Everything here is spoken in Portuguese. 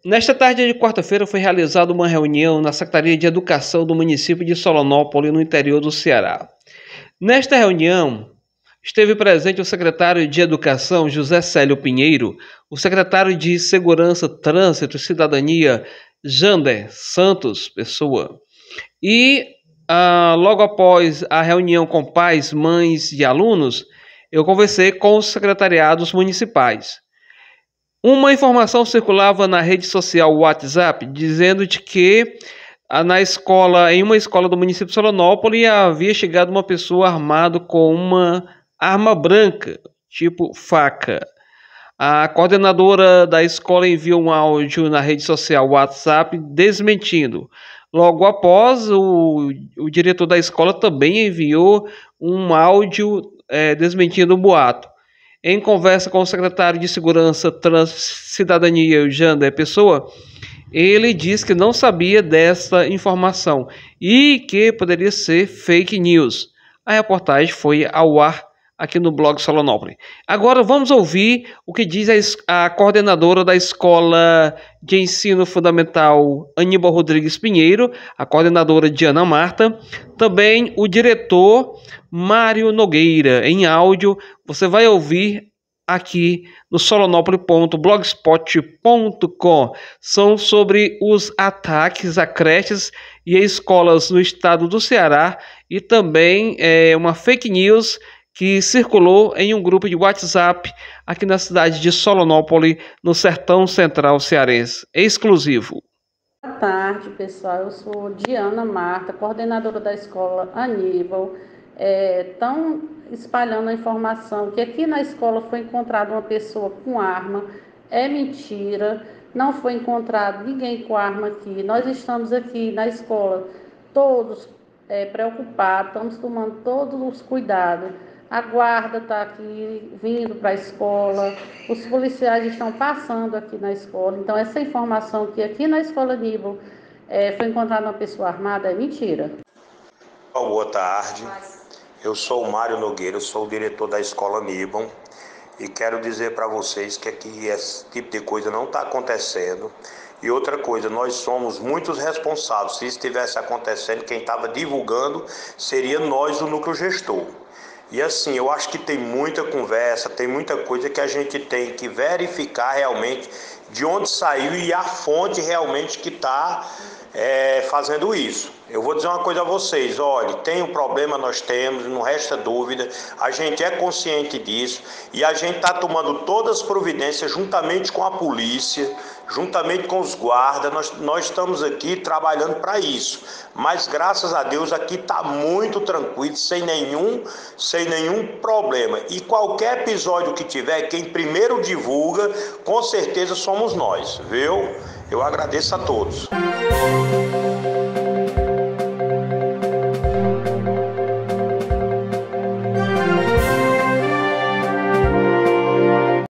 Nesta tarde de quarta-feira foi realizada uma reunião na Secretaria de Educação do município de Solonópolis, no interior do Ceará. Nesta reunião, esteve presente o secretário de Educação, José Célio Pinheiro, o secretário de Segurança, Trânsito e Cidadania, Jander Santos Pessoa. E logo após a reunião com pais, mães e alunos, eu conversei com os secretariados municipais. Uma informação circulava na rede social WhatsApp dizendo de que em uma escola do município de Solonópolis havia chegado uma pessoa armada com uma arma branca, tipo faca. A coordenadora da escola enviou um áudio na rede social WhatsApp desmentindo. Logo após, o diretor da escola também enviou um áudio desmentindo o boato. Em conversa com o secretário de Segurança, Trânsito e Cidadania, Jander Pessoa, ele disse que não sabia dessa informação e que poderia ser fake news. A reportagem foi ao ar aqui no blog Solonópolis. Agora vamos ouvir o que diz a coordenadora da Escola de Ensino Fundamental Aníbal Rodrigues Pinheiro, a coordenadora Diana Marta, também o diretor Mário Nogueira. Em áudio, você vai ouvir aqui no solonópolis.blogspot.com. São sobre os ataques a creches e escolas no estado do Ceará e também uma fake news que circulou em um grupo de WhatsApp aqui na cidade de Solonópolis, no sertão central cearense. Exclusivo. Boa tarde, pessoal. Eu sou Diana Marta, coordenadora da escola Aníbal. Estão espalhando a informação que aqui na escola foi encontrada uma pessoa com arma. É mentira, não foi encontrado ninguém com arma aqui. Nós estamos aqui na escola todos preocupados, estamos tomando todos os cuidados. A guarda está aqui vindo para a escola, os policiais estão passando aqui na escola. Então, essa informação que aqui na escola Aníbal foi encontrada uma pessoa armada é mentira. Boa tarde, eu sou o Mário Nogueira, eu sou o diretor da escola Aníbal e quero dizer para vocês que aqui esse tipo de coisa não está acontecendo. E outra coisa, nós somos muitos responsáveis. Se isso estivesse acontecendo, quem estava divulgando seria nós, o núcleo gestor. E assim, eu acho que tem muita conversa, tem muita coisa que a gente tem que verificar realmente de onde saiu e a fonte realmente que está fazendo isso. Eu vou dizer uma coisa a vocês, olha, tem um problema, nós temos, não resta dúvida, a gente é consciente disso e a gente está tomando todas as providências juntamente com a polícia, juntamente com os guardas, nós estamos aqui trabalhando para isso, mas graças a Deus aqui está muito tranquilo, sem nenhum problema, e qualquer episódio que tiver, quem primeiro divulga, com certeza somos nós, viu? Eu agradeço a todos.